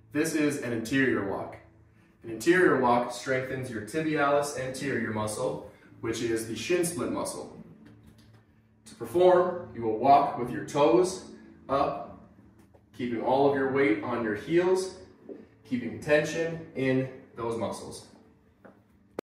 This is an anterior walk. An anterior walk strengthens your tibialis anterior muscle, which is the shin split muscle. To perform, you will walk with your toes up, keeping all of your weight on your heels, keeping tension in those muscles.